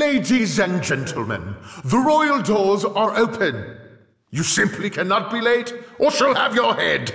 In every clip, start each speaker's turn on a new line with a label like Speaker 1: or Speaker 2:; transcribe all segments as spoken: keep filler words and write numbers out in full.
Speaker 1: Ladies and gentlemen, the royal doors are open. You simply cannot be late, or she'll have your head.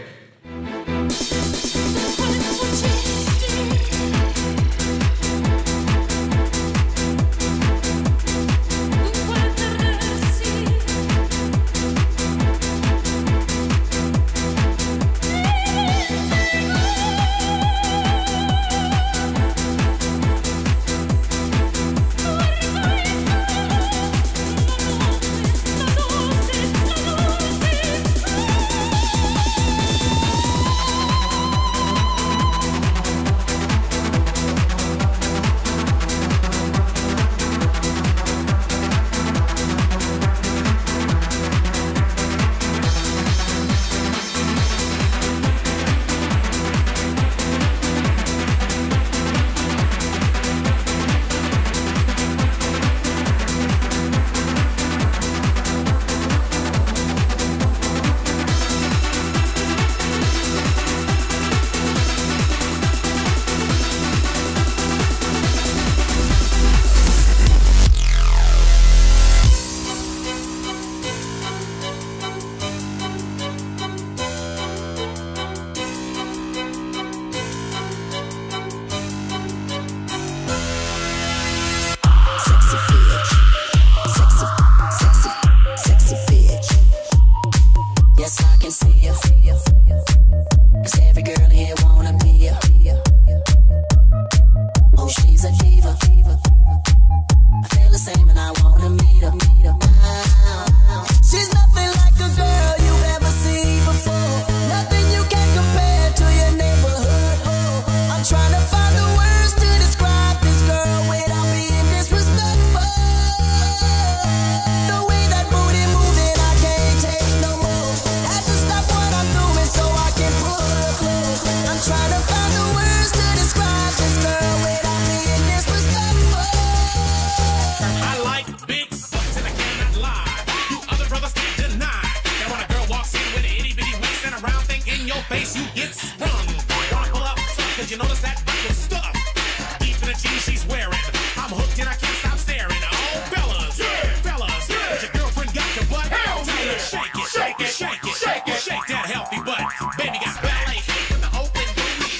Speaker 2: Face you get sprung. Wanna pull up, cause you notice that butt is stuff. Deep in the jeans she's wearing. I'm hooked and I can't stop staring. Oh, fellas, yeah. fellas, yeah. But your girlfriend got your butt. Hell Tell her, shake it, shake it, shake it, shake it, shake that healthy butt. Baby got ballet feet with the open booty.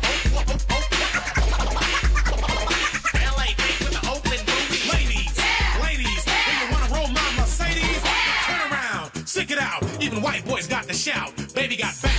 Speaker 2: Ballet feet with the open booty. Ladies, yeah. ladies, when you wanna roll my Mercedes, turn around, stick it out. Even white boys got the shout. Baby got back.